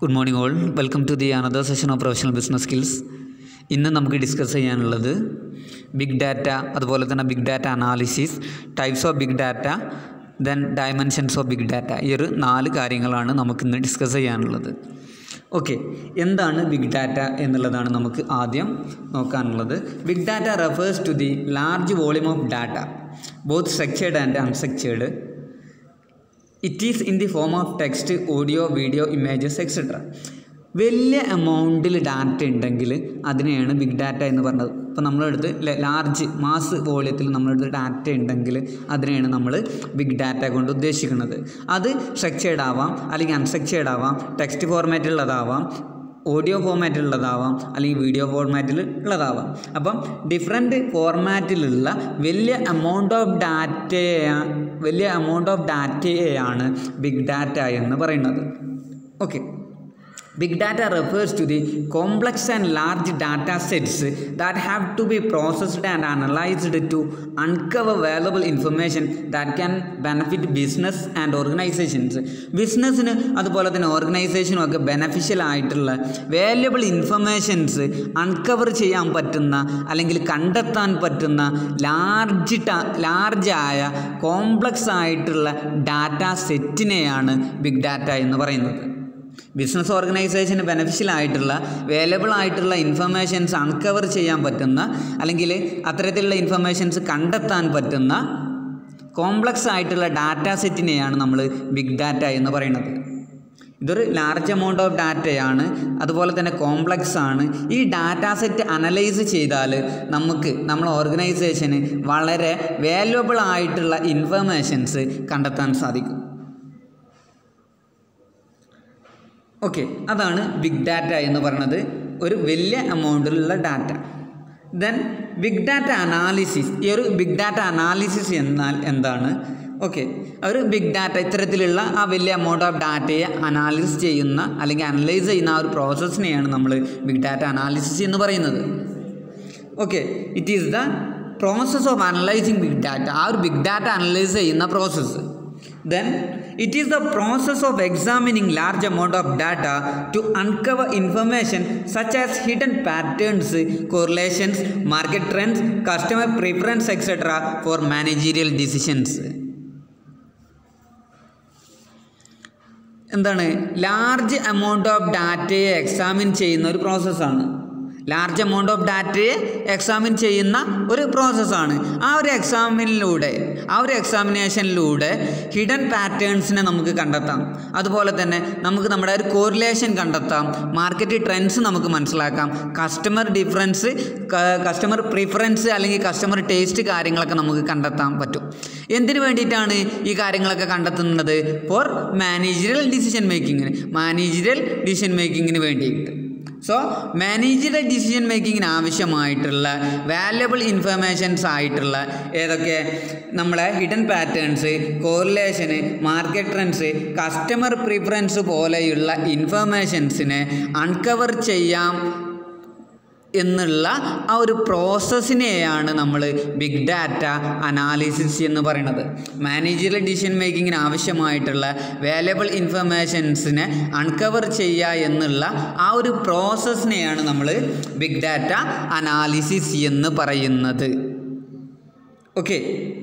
Good morning all, welcome to the another session of professional business skills. ഇന്ന് നമുക്ക് discuss ചെയ്യാനുള്ളത് big data, അതുപോലെ തന്നെ big data analysis, types of big data, then dimensions of big data. ഈ ഒരു 4 കാര്യങ്ങളാണ് നമുക്കിന്ന് ഡിസ്കസ് ചെയ്യാനുള്ളത്. ഓക്കെ, എന്താണ് ബിഗ് ഡാറ്റ എന്നുള്ളതാണ് നമുക്ക് ആദ്യം നോക്കാനുള്ളത്. Big data refers to the large volume of data, both structured and unstructured. It is in the form of text, audio, video, images etcetera. വലിയ എമൗണ്ടിൽ ഡാറ്റ ഉണ്ടെങ്കിൽ അതിനെയാണ് ബിഗ് ഡാറ്റ എന്ന് പറഞ്ഞത്. ഇപ്പോൾ നമ്മളെടുത്ത് ലാർജ് മാസ് വോളിയത്തിൽ നമ്മളെടുത്ത് ഡാറ്റ ഉണ്ടെങ്കിൽ അതിനെയാണ് നമ്മൾ ബിഗ് ഡാറ്റ കൊണ്ട് ഉദ്ദേശിക്കുന്നത്. അത് സ്ട്രക്ചേർഡ് ആവാം, അല്ലെങ്കിൽ അൺസ്ട്രക്ചേർഡ് ആവാം, ടെക്സ്റ്റ് ഫോർമാറ്റിലുള്ളതാവാം, ഓഡിയോ ഫോർമാറ്റിലുള്ളതാവാം, അല്ലെങ്കിൽ വീഡിയോ ഫോർമാറ്റിൽ ഉള്ളതാവാം. അപ്പം ഡിഫറെൻറ്റ് ഫോർമാറ്റിലുള്ള വലിയ എമൗണ്ട് ഓഫ് ഡാറ്റയെയാണ് ബിഗ് ഡാറ്റ എന്ന് പറയുന്നത്. Okay, big data refers to the complex and large data sets that have to be processed and analyzed to uncover valuable information that can benefit business and organizations. ബിസിനസ്സിന് അതുപോലെ തന്നെ ഓർഗനൈസേഷനും ഒക്കെ beneficial ആയിട്ടുള്ള valuable informations uncover ചെയ്യാൻ പറ്റുന്ന അല്ലെങ്കിൽ കണ്ടെത്താൻ പറ്റുന്ന ലാർജായ കോംപ്ലക്സ് ആയിട്ടുള്ള ഡാറ്റ സെറ്റിനെയാണ് ബിഗ് ഡാറ്റ എന്ന് പറയുന്നത്. ബിസിനസ് ഓർഗനൈസേഷന് ബെനഫിഷ്യൽ ആയിട്ടുള്ള വാല്യബിൾ ആയിട്ടുള്ള ഇൻഫർമേഷൻസ് അൺകവർ ചെയ്യാൻ പറ്റുന്ന അല്ലെങ്കിൽ അത്തരത്തിലുള്ള ഇൻഫർമേഷൻസ് കണ്ടെത്താൻ പറ്റുന്ന കോംപ്ലക്സ് ആയിട്ടുള്ള ഡാറ്റ സെറ്റിനെയാണ് നമ്മൾ ബിഗ് ഡാറ്റ എന്ന് പറയുന്നത്. ഇതൊരു ലാർജ് എമൗണ്ട് ഓഫ് ഡാറ്റയാണ്, അതുപോലെ തന്നെ കോംപ്ലക്സ് ആണ്. ഈ ഡാറ്റ സെറ്റ് അനലൈസ് ചെയ്താൽ നമ്മൾ ഓർഗനൈസേഷന് വളരെ വാല്യബിൾ ആയിട്ടുള്ള ഇൻഫർമേഷൻസ് കണ്ടെത്താൻ സാധിക്കും. ഓക്കെ, അതാണ് ബിഗ് ഡാറ്റ എന്ന് പറയുന്നത്, ഒരു വലിയ എമൗണ്ടിലുള്ള data. Then big data analysis. ഈ ഒരു ബിഗ് ഡാറ്റ അനാലിസിസ് എന്നാൽ എന്താണ്? ഓക്കെ, ഒരു ബിഗ് ഡാറ്റ ഇത്തരത്തിലുള്ള ആ വലിയ എമൗണ്ട് ഓഫ് ഡാറ്റയെ അനാലിസിസ് ചെയ്യുന്ന അല്ലെങ്കിൽ അനലൈസ് ചെയ്യുന്ന ആ ഒരു പ്രോസസ്സിനെയാണ് നമ്മൾ ബിഗ് ഡാറ്റ അനാലിസിസ് എന്ന് പറയുന്നത്. Okay, it is the process of analysing big data. ആ ഒരു ബിഗ് ഡാറ്റ അനലൈസ് ചെയ്യുന്ന process. Then it is the process of examining large amount of data to uncover information such as hidden patterns, correlations, market trends, customer preference, etc. for managerial decisions. എന്താണ്? Large amount of ഡാറ്റയെ examine ചെയ്യുന്ന ഒരു പ്രോസസ്സാണ്. Large amount of ഡാറ്റയെ examine ചെയ്യുന്ന ഒരു പ്രോസസ്സാണ്. ആ ഒരു എക്സാമിനേഷനിലൂടെ ഹിഡൻ പാറ്റേൺസിനെ നമുക്ക് കണ്ടെത്താം. അതുപോലെ തന്നെ നമുക്ക് നമ്മുടെ ഒരു കോറിലേഷൻ കണ്ടെത്താം, മാർക്കറ്റ് ട്രെൻഡ്സ് നമുക്ക് മനസ്സിലാക്കാം, കസ്റ്റമർ പ്രിഫറൻസ് അല്ലെങ്കിൽ കസ്റ്റമർ ടേസ്റ്റ് കാര്യങ്ങളൊക്കെ നമുക്ക് കണ്ടെത്താൻ പറ്റും. എന്തിനു വേണ്ടിയിട്ടാണ് ഈ കാര്യങ്ങളൊക്കെ കണ്ടെത്തുന്നത്? ഫോർ മാനേജറിയൽ ഡിസിഷൻ മേക്കിങ്ങിന് വേണ്ടിയിട്ട്. സോ മാനേജറിയൽ ഡിസിഷൻ മേക്കിങ്ങിന് ആവശ്യമായിട്ടുള്ള വാല്യബിൾ ഇൻഫർമേഷൻസ് ആയിട്ടുള്ള ഏതൊക്കെ? നമ്മളെ hidden patterns, correlation, market trends, customer preference പോലെയുള്ള ഇൻഫർമേഷൻസിനെ അൺകവർ ചെയ്യാം എന്നുള്ള ആ ഒരു പ്രോസസ്സിനെയാണ് നമ്മൾ ബിഗ് ഡാറ്റ അനാലിസിസ് എന്ന് പറയുന്നത്. മാനേജറിയൽ ഡിസിഷൻ മേക്കിങ്ങിന് ആവശ്യമായിട്ടുള്ള വാല്യബിൾ ഇൻഫർമേഷൻസിനെ അൺകവർ ചെയ്യുക എന്നുള്ള ആ ഒരു പ്രോസസ്സിനെയാണ് നമ്മൾ ബിഗ് ഡാറ്റ അനാലിസിസ് എന്ന് പറയുന്നത്. Okay,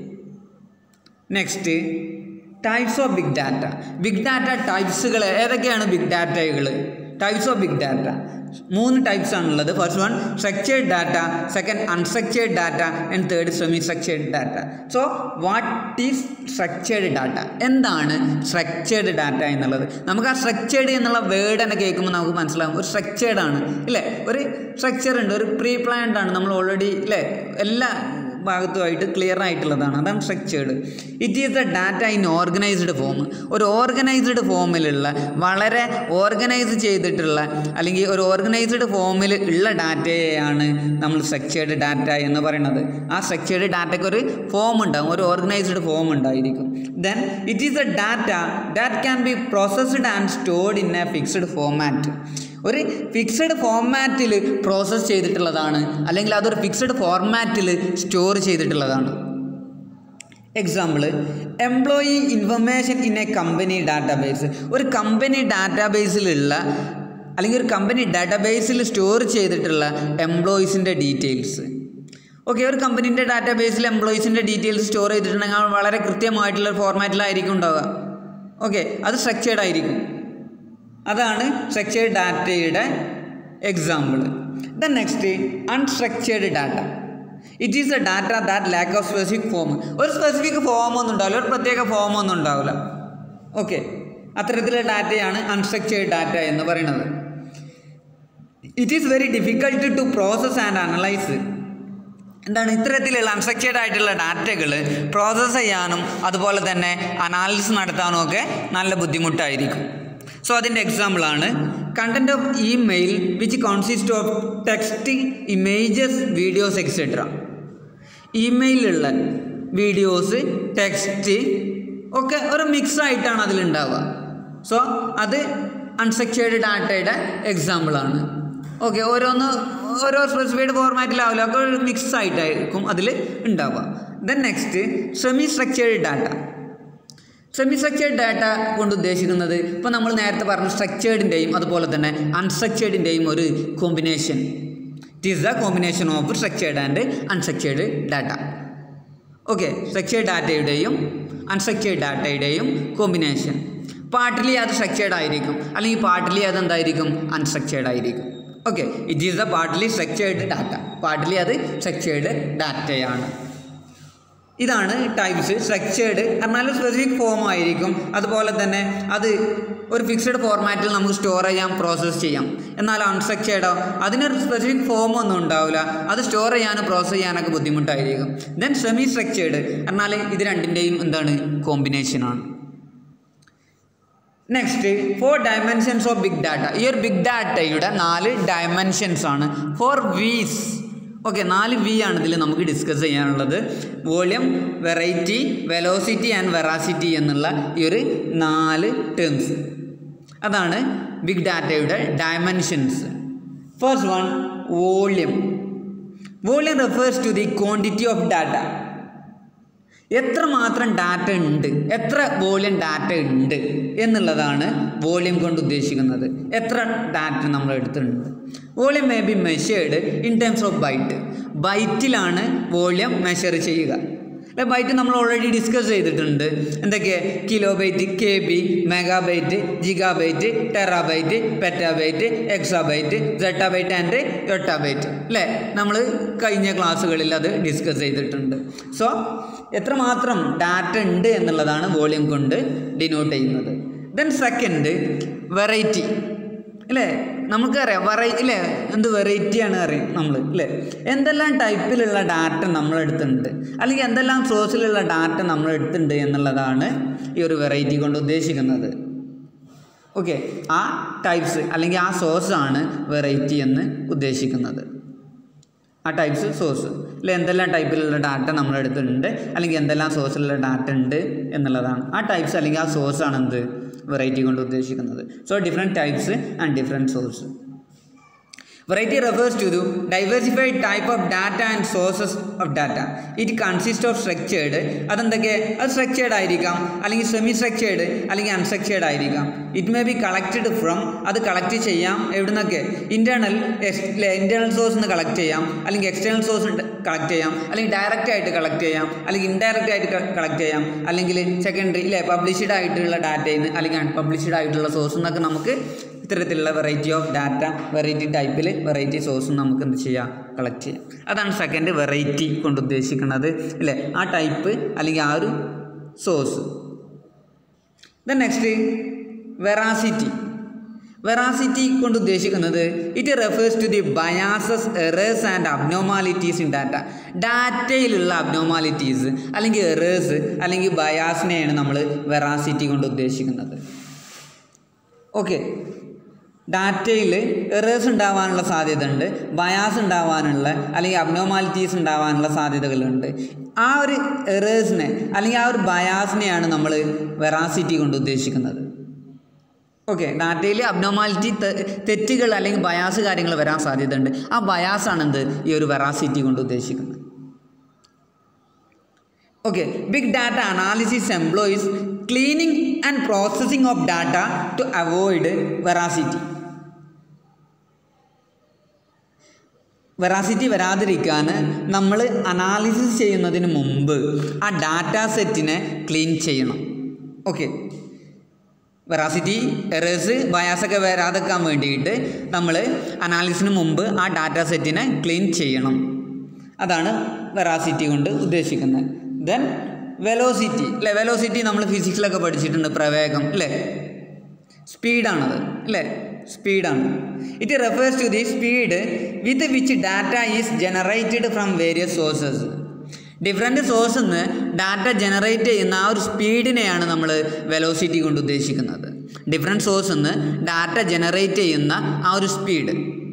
next types of big data. Big data ടൈപ്സുകൾ ഏതൊക്കെയാണ്? ബിഗ് ഡാറ്റകൾ types of big data 3 types ആണുള്ളത്. First one structured data, second unstructured data, and third semi structured data. So what is structured data? എന്താണ് structured data എന്നുള്ളത്? നമുക്ക് ആ structured എന്നുള്ള word തന്നെ കേൾക്കുമ്പോൾ നമുക്ക് മനസ്സിലാകും ഒരു സ്ട്രക്ചേർഡ് ആണ് ഇല്ലേ, ഒരു സ്ട്രക്ചർ ഉണ്ട്, ഒരു പ്രീ പ്ലാൻഡ് ആണ്, നമ്മൾ ഓൾറെഡി ഇല്ലേ എല്ലാ ഭാഗത്തുമായിട്ട് ക്ലിയർ ആയിട്ടുള്ളതാണ്. അതാണ് structured. It is the data in organised form. ഒരു ഓർഗനൈസ്ഡ് ഫോമിലുള്ള വളരെ ഓർഗനൈസ് ചെയ്തിട്ടുള്ള അല്ലെങ്കിൽ ഒരു ഓർഗനൈസ്ഡ് ഫോമിൽ ഉള്ള ഡാറ്റയെയാണ് നമ്മൾ സ്ട്രക്ചേർഡ് ഡാറ്റ എന്ന് പറയുന്നത്. ആ സ്ട്രക്ചേർഡ് ഡാറ്റയ്ക്ക് ഒരു ഫോം ഉണ്ടാകും, ഒരു ഓർഗനൈസ്ഡ് ഫോം ഉണ്ടായിരിക്കും. Then it is a data that can be processed and stored in a fixed format. ഒരു ഫിക്സഡ് ഫോർമാറ്റിൽ പ്രോസസ്സ് ചെയ്തിട്ടുള്ളതാണ്, അല്ലെങ്കിൽ അതൊരു ഫിക്സഡ് ഫോർമാറ്റിൽ സ്റ്റോർ ചെയ്തിട്ടുള്ളതാണ്. Example employee information in a company database. ഒരു കമ്പനി ഡാറ്റാബേസിലുള്ള അല്ലെങ്കിൽ ഒരു കമ്പനി ഡാറ്റാബേസിൽ സ്റ്റോർ ചെയ്തിട്ടുള്ള എംപ്ലോയീസിൻ്റെ ഡീറ്റെയിൽസ്. ഓക്കെ, ഒരു കമ്പനീൻ്റെ ഡാറ്റാബേസിൽ എംപ്ലോയീസിൻ്റെ ഡീറ്റെയിൽസ് സ്റ്റോർ ചെയ്തിട്ടുണ്ടെങ്കിൽ വളരെ കൃത്യമായിട്ടുള്ള ഫോർമാറ്റിലായിരിക്കും ഉണ്ടാവുക. ഓക്കെ, അത് സ്ട്രക്ചേർഡ് ആയിരിക്കും. അതാണ് സ്ട്രക്ചേർഡ് ഡാറ്റയുടെ example. Then next unstructured data. It is a data that lack of specific form. ഒരു സ്പെസിഫിക് ഫോമൊന്നും ഉണ്ടാവില്ല, ഒരു പ്രത്യേക ഫോമൊന്നും ഉണ്ടാവില്ല. ഓക്കെ, അത്തരത്തിലുള്ള ഡാറ്റയാണ് അൺസ്ട്രക്ചേർഡ് ഡാറ്റ എന്ന് പറയുന്നത്. It is very difficult to process and analyse. എന്താണ് ഇത്തരത്തിലുള്ള അൺസ്ട്രക്ചേർഡ് ആയിട്ടുള്ള ഡാറ്റകൾ പ്രോസസ്സ് ചെയ്യാനും അതുപോലെ തന്നെ അനാലിസിസ് നടത്താനും ഒക്കെ നല്ല ബുദ്ധിമുട്ടായിരിക്കും. സോ അതിൻ്റെ എക്സാമ്പിളാണ് content of email which consist of text, images, videos etcetera. ഇമെയിലുള്ള വീഡിയോസ്, ടെക്സ്റ്റ് ഒക്കെ ഒരു മിക്സ് ആയിട്ടാണ് അതിലുണ്ടാവുക. സോ അത് അൺസ്ട്രക്ചേർഡ് ഡാറ്റയുടെ എക്സാമ്പിളാണ്. ഓക്കെ, ഓരോ സ്പെസിഫൈഡ് ഫോർമാറ്റിലാവില്ല, ഒക്കെ ഒരു മിക്സ് ആയിട്ടായിരിക്കും അതിൽ ഉണ്ടാവുക. Then next semi structured data. Semi structured data കൊണ്ട് ഉദ്ദേശിക്കുന്നത് ഇപ്പോൾ നമ്മൾ നേരത്തെ പറഞ്ഞ സ്ട്രക്ചേർഡിൻ്റെയും അതുപോലെ തന്നെ അൺസ്ട്രക്ചേർഡിൻ്റെയും ഒരു combination. It is the combination of structured and unstructured data. Okay, structured ഡാറ്റയുടെയും അൺസ്ട്രക്ചേർഡ് ഡാറ്റയുടെയും കോമ്പിനേഷൻ. പാർട്ടിലി അത് സ്ട്രക്ചേർഡ് ആയിരിക്കും, അല്ലെങ്കിൽ പാർട്ടിലി അതെന്തായിരിക്കും, അൺസ്ട്രക്ചേർഡ് ആയിരിക്കും. Okay, it is the partly structured data. Partly അത് സ്ട്രക്ചേർഡ് ഡാറ്റയാണ്. ഇതാണ് ടൈപ്സ്. സ്ട്രക്ചേർഡ് എന്നാലും സ്പെസിഫിക് ഫോം ആയിരിക്കും, അതുപോലെ തന്നെ അത് ഒരു ഫിക്സഡ് ഫോർമാറ്റിൽ നമുക്ക് സ്റ്റോർ ചെയ്യാം, പ്രോസസ്സ് ചെയ്യാം. എന്നാൽ അൺസ്ട്രക്ചേർഡോ അതിനൊരു സ്പെസിഫിക് ഫോമൊന്നും ഉണ്ടാവില്ല, അത് സ്റ്റോർ ചെയ്യാനും പ്രോസസ്സ് ചെയ്യാനൊക്കെ ബുദ്ധിമുട്ടായിരിക്കും. ദെൻ സെമി സ്ട്രക്ചേർഡ് എന്നാൽ ഇത് രണ്ടിൻ്റെയും എന്താണ് കോമ്പിനേഷനാണ്. Next 4 dimensions of big data. ഈ ഒരു ബിഗ് ഡാറ്റയുടെ 4 ഡയമെൻഷൻസ് ആണ്. 4 V's. ഓക്കെ, 4 V ആണ് ഇതിൽ നമുക്ക് ഡിസ്കസ് ചെയ്യാനുള്ളത്. Volume, variety, velocity and veracity എന്നുള്ള ഈ ഒരു 4 ടേംസ്. അതാണ് ബിഗ് ഡാറ്റയുടെ dimensions. First one, volume. Volume refers to the quantity of data. എത്രമാത്രം ഡാറ്റ ഉണ്ട്, എത്ര വോളിയം ഡാറ്റ ഉണ്ട് എന്നുള്ളതാണ് വോളിയം കൊണ്ട് ഉദ്ദേശിക്കുന്നത്. എത്ര ഡാറ്റ നമ്മൾ എടുത്തിട്ടുണ്ട്. Volume may be measured in terms of byte. ബൈറ്റിലാണ് വോളിയം മെഷർ ചെയ്യുക. ബൈറ്റ് നമ്മൾ ഓൾറെഡി ഡിസ്കസ് ചെയ്തിട്ടുണ്ട്. എന്തൊക്കെ? Kilobyte, KB, megabyte, gigabyte, terabyte, petabyte, exabyte, zettabyte and yottabyte അല്ലേ? നമ്മൾ കഴിഞ്ഞ ക്ലാസ്സുകളിൽ അത് ഡിസ്കസ് ചെയ്തിട്ടുണ്ട്. സോ എത്രമാത്രം ഡാറ്റ ഉണ്ട് എന്നുള്ളതാണ് വോളിയം കൊണ്ട് ഡിനോട്ട് ചെയ്യുന്നത്. ദെൻ സെക്കൻഡ്, വെറൈറ്റി അല്ലേ? നമുക്കറിയാം ഇല്ലേ, എന്ത് വെറൈറ്റിയാണ് അറിയാം നമ്മൾ അല്ലേ? എന്തെല്ലാം ടൈപ്പിലുള്ള ഡാറ്റ നമ്മളെടുത്തിട്ടുണ്ട്, അല്ലെങ്കിൽ എന്തെല്ലാം സോഴ്സിലുള്ള ഡാറ്റ നമ്മളെടുത്തിട്ടുണ്ട് എന്നുള്ളതാണ് ഈ ഒരു വെറൈറ്റി കൊണ്ട് ഉദ്ദേശിക്കുന്നത്. ഓക്കെ, ആ ടൈപ്സ് അല്ലെങ്കിൽ ആ സോഴ്സാണ് വെറൈറ്റി എന്ന് ഉദ്ദേശിക്കുന്നത്. ആ ടൈപ്സ് സോഴ്സ് അല്ലെ, എന്തെല്ലാം ടൈപ്പിലുള്ള ഡാറ്റ നമ്മളെടുത്തിട്ടുണ്ട് അല്ലെങ്കിൽ എന്തെല്ലാം സോഴ്സിലുള്ള ഡാറ്റ ഉണ്ട് എന്നുള്ളതാണ്. ആ ടൈപ്സ് അല്ലെങ്കിൽ ആ സോഴ്സാണ് എന്ത് വെറൈറ്റി കൊണ്ട് ഉദ്ദേശിക്കുന്നത്. So different types and different source. Variety refers to the diversified type of data and sources of data. It consists of structured, അതെന്തൊക്കെ? അത് സ്ട്രക്ചേർഡ് ആയിരിക്കാം, അല്ലെങ്കിൽ സെമി സ്ട്രക്ചേർഡ്, അല്ലെങ്കിൽ അൺസ്ട്രക്ചേർഡ് ആയിരിക്കാം. It may be collected from, അത് collect ചെയ്യാം എവിടെ നിന്നൊക്കെ? ഇൻറ്റേർണൽ സോഴ്സ് നിന്ന് കളക്ട് ചെയ്യാം, അല്ലെങ്കിൽ എക്സ്റ്റേണൽ സോഴ്സ് കളക്ട് ചെയ്യാം, അല്ലെങ്കിൽ ഡയറക്റ്റ് ആയിട്ട് കളക്ട് ചെയ്യാം, അല്ലെങ്കിൽ ഇൻഡയറക്റ്റ് ആയിട്ട് കളക്ട് ചെയ്യാം, അല്ലെങ്കിൽ സെക്കൻഡറി അല്ലേ പബ്ലിഷ്ഡ് ആയിട്ടുള്ള ഡാറ്റയിൽ നിന്ന് അല്ലെങ്കിൽ അൺപബ്ലിഷ്ഡ് ആയിട്ടുള്ള സോഴ്സിൽ നിന്നൊക്കെ നമുക്ക് ഇത്തരത്തിലുള്ള വെറൈറ്റി ഓഫ് ഡാറ്റ, വെറൈറ്റി ടൈപ്പിൽ വെറൈറ്റി സോഴ്സും നമുക്ക് എന്ത് ചെയ്യാം? കളക്ട് ചെയ്യാം. അതാണ് സെക്കൻഡ് വെറൈറ്റി കൊണ്ട് ഉദ്ദേശിക്കുന്നത് അല്ലേ? ആ ടൈപ്പ് അല്ലെങ്കിൽ ആ ഒരു source. Then next veracity. Veracity കൊണ്ട് ഉദ്ദേശിക്കുന്നത് it refers to the biases, errors and abnormalities in data. ഡാറ്റയിലുള്ള അബ്നോർമാലിറ്റീസ് അല്ലെങ്കിൽ എറേഴ്സ് അല്ലെങ്കിൽ ബയാസിനെയാണ് നമ്മൾ വെറാസിറ്റി കൊണ്ട് ഉദ്ദേശിക്കുന്നത്. ഓക്കെ, ഡാറ്റയിൽ എറേഴ്സ് ഉണ്ടാവാനുള്ള സാധ്യത ഉണ്ട്, ബയാസ് ഉണ്ടാവാനുള്ള അല്ലെങ്കിൽ അബ്നോർമാലിറ്റീസ് ഉണ്ടാവാനുള്ള സാധ്യതകളുണ്ട്. ആ ഒരു എറേഴ്സിനെ അല്ലെങ്കിൽ ആ ഒരു ബയാസിനെയാണ് നമ്മൾ വെറാസിറ്റി കൊണ്ട് ഉദ്ദേശിക്കുന്നത്. ഓക്കെ, ഡാറ്റയിൽ അബ്നോർമാലിറ്റി, തെറ്റുകൾ അല്ലെങ്കിൽ ബയാസ് കാര്യങ്ങൾ വരാൻ സാധ്യതയുണ്ട്. ആ ബയാസാണ് എന്ത് ഈ ഒരു വെറാസിറ്റി കൊണ്ട് ഉദ്ദേശിക്കുന്നത്. Okay, big data analysis employs cleaning and processing of data to avoid veracity. Veracity വരാതിരിക്കാൻ നമ്മൾ അനാലിസിസ് ചെയ്യുന്നതിന് മുമ്പ് ആ ഡാറ്റാ സെറ്റിനെ ക്ലീൻ ചെയ്യണം. ഓക്കെ, വെറാസിറ്റി എറേഴ്സ് ബയാസൊക്കെ വരാതെക്കാൻ വേണ്ടിയിട്ട് നമ്മൾ അനാലിസിന് മുമ്പ് ആ ഡാറ്റാ സെറ്റിനെ ക്ലീൻ ചെയ്യണം. അതാണ് വെറാസിറ്റി കൊണ്ട് ഉദ്ദേശിക്കുന്നത്. ദെൻ വെലോസിറ്റി അല്ലേ, വെലോസിറ്റി നമ്മൾ ഫിസിക്സിലൊക്കെ പഠിച്ചിട്ടുണ്ട്, പ്രവേഗം അല്ലേ, സ്പീഡാണത് അല്ലേ, സ്പീഡാണ്. It refers to the speed with which data is generated from various sources. Different സോഴ്സിൽ നിന്ന് ഡാറ്റ ജനറേറ്റ് ചെയ്യുന്ന ആ ഒരു സ്പീഡിനെയാണ് നമ്മൾ വെലോസിറ്റി കൊണ്ട് ഉദ്ദേശിക്കുന്നത്. ഡിഫറെൻറ്റ് സോഴ്സിൽ നിന്ന് ഡാറ്റ ജനറേറ്റ് ചെയ്യുന്ന ആ ഒരു speed.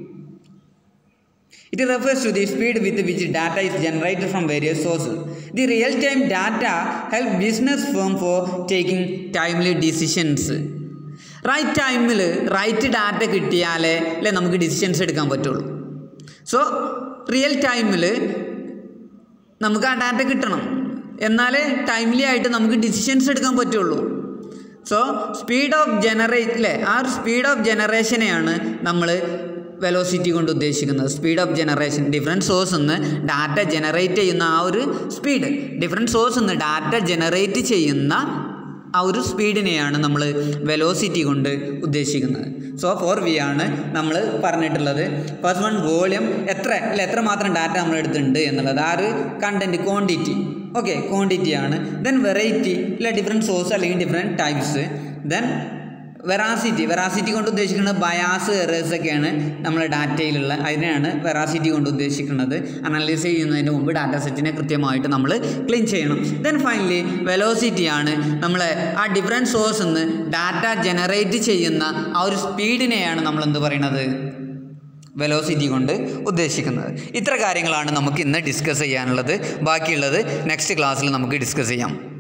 It refers to the speed with which data is generated from various sources. The real-time data help business firm for taking timely decisions. Right ടൈമിൽ റൈറ്റ് ഡാറ്റ കിട്ടിയാലേ അല്ലേ നമുക്ക് ഡിസിഷൻസ് എടുക്കാൻ പറ്റുള്ളൂ. സോ റിയൽ ടൈമിൽ നമുക്ക് ആ ഡാറ്റ കിട്ടണം, എന്നാലേ ടൈംലി ആയിട്ട് നമുക്ക് ഡിസിഷൻസ് എടുക്കാൻ പറ്റുള്ളൂ. സോ സ്പീഡ് ഓഫ് ജനറേറ്റ് അല്ലേ, ആ ഒരു സ്പീഡ് ഓഫ് ജനറേഷനെയാണ് നമ്മൾ വെലോസിറ്റി കൊണ്ട് ഉദ്ദേശിക്കുന്നത്. സ്പീഡ് ഓഫ് ജനറേഷൻ, ഡിഫറെൻറ്റ് സോഴ്സിൽ നിന്ന് ഡാറ്റ ജനറേറ്റ് ചെയ്യുന്ന ആ ഒരു സ്പീഡ്, ഡിഫറെൻറ്റ് സോഴ്സിൽ നിന്ന് ഡാറ്റ ജനറേറ്റ് ചെയ്യുന്ന ആ ഒരു സ്പീഡിനെയാണ് നമ്മൾ വെലോസിറ്റി കൊണ്ട് ഉദ്ദേശിക്കുന്നത്. സോ 4V ആണ് നമ്മൾ പറഞ്ഞിട്ടുള്ളത്. ഫസ്റ്റ് വൺ വോളിയം, എത്ര മാത്രം ഡാറ്റ നമ്മൾ എടുത്തിട്ടുണ്ട് എന്നുള്ളത്, ആ ഒരു കണ്ടൻറ്റ് ക്വാണ്ടിറ്റി. ഓക്കെ, ക്വാണ്ടിറ്റിയാണ്. ദെൻ വെറൈറ്റി അല്ലെ, ഡിഫറെൻറ്റ് സോഴ്സ് അല്ലെങ്കിൽ ഡിഫറെൻറ്റ് ടൈപ്സ്. ദെൻ വെറാസിറ്റി കൊണ്ട് ഉദ്ദേശിക്കുന്നത് ബയാസ് എറേഴ്സ് ഒക്കെയാണ് നമ്മൾ ഡാറ്റയിലുള്ള, അതിനെയാണ് വെറാസിറ്റി കൊണ്ട് ഉദ്ദേശിക്കുന്നത്. അനലൈസ് ചെയ്യുന്നതിന് മുമ്പ് ഡാറ്റ സെറ്റിനെ കൃത്യമായിട്ട് നമ്മൾ ക്ലീൻ ചെയ്യണം. ദെൻ ഫൈനലി വെലോസിറ്റിയാണ് നമ്മൾ ആ ഡിഫറെൻറ്റ് സോഴ്സിൽ നിന്ന് ഡാറ്റ ജനറേറ്റ് ചെയ്യുന്ന ആ ഒരു സ്പീഡിനെയാണ് നമ്മൾ എന്ത് പറയുന്നത്, വെലോസിറ്റി കൊണ്ട് ഉദ്ദേശിക്കുന്നത്. ഇത്ര കാര്യങ്ങളാണ് നമുക്ക് ഇന്ന് ഡിസ്കസ് ചെയ്യാനുള്ളത്. ബാക്കിയുള്ളത് നെക്സ്റ്റ് ക്ലാസ്സിൽ നമുക്ക് ഡിസ്കസ് ചെയ്യാം.